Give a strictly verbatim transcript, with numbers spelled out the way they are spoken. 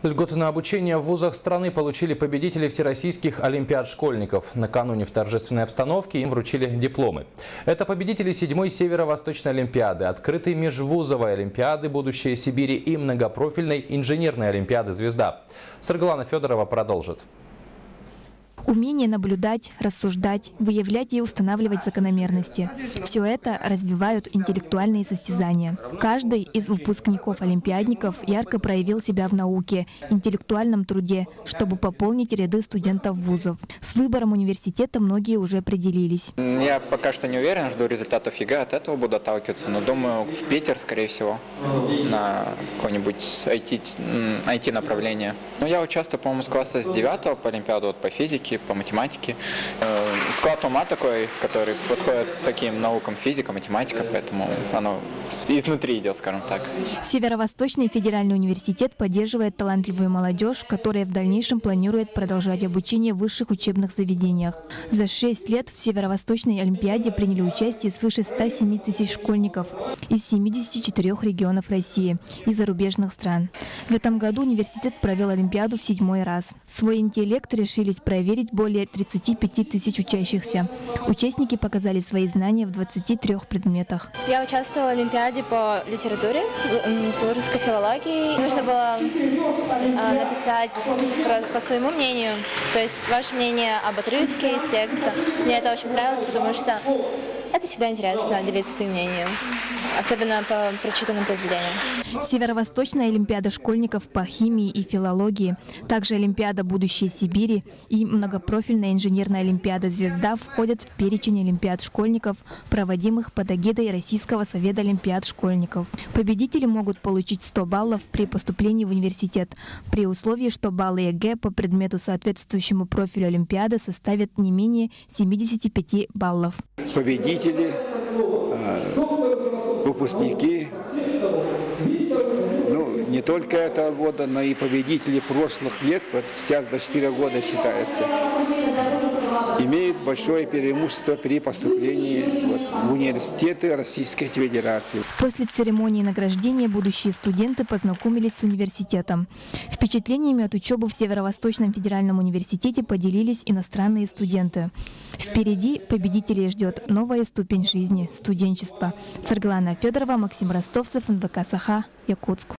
Льготы на обучение в вузах страны получили победители всероссийских олимпиад школьников. Накануне в торжественной обстановке им вручили дипломы. Это победители седьмой Северо-Восточной олимпиады, открытой межвузовой олимпиады «Будущее Сибири» и многопрофильной инженерной олимпиады «Звезда». Саргалана Федорова продолжит. Умение наблюдать, рассуждать, выявлять и устанавливать закономерности. Все это развивают интеллектуальные состязания. Каждый из выпускников-олимпиадников ярко проявил себя в науке, интеллектуальном труде, чтобы пополнить ряды студентов вузов. С выбором университета многие уже определились. Я пока что не уверен, жду результатов ЕГЭ, от этого буду отталкиваться, но думаю, в Питер, скорее всего, на какое-нибудь ай ти направление. Но я участвую, по-моему, с класса с девятого по олимпиаду, вот, по физике, по математике. Склад ума такой, который подходит таким наукам, физика, математика, поэтому оно изнутри идет, скажем так. Северо-Восточный федеральный университет поддерживает талантливую молодежь, которая в дальнейшем планирует продолжать обучение в высших учебных заведениях. За шесть лет в Северо-Восточной олимпиаде приняли участие свыше ста семи тысяч школьников из семидесяти четырёх регионов России и зарубежных стран. В этом году университет провел олимпиаду в седьмой раз. Свой интеллект решились проверить более тридцати пяти тысяч учащихся. Участники показали свои знания в двадцати трёх предметах. Я участвовала в олимпиаде по литературе, русской филологии. Нужно было э, написать про, по своему мнению, то есть ваше мнение об отрывке из текста. Мне это очень понравилось, потому что это всегда интересно делиться своим мнением, особенно по прочитанным произведениям. Северо-Восточная олимпиада школьников по химии и филологии, также олимпиада «Будущее Сибири» и многопрофильная инженерная олимпиада «Звезда» входят в перечень олимпиад школьников, проводимых под эгидой Российского совета олимпиад школьников. Победители могут получить сто баллов при поступлении в университет, при условии, что баллы ЕГЭ по предмету, соответствующему профилю олимпиады, составят не менее семидесяти пяти баллов. Победители, выпускники, ну, не только этого года, но и победители прошлых лет, вот сейчас до четырёх года считается, имеют большое преимущество при поступлении вот, в университеты Российской Федерации. После церемонии награждения будущие студенты познакомились с университетом. Впечатлениями от учебы в Северо-Восточном федеральном университете поделились иностранные студенты. Впереди победителей ждет новая ступень жизни – студенчество. Саргалана Федорова, Максим Ростовцев, эн вэ ка «Саха», Якутск.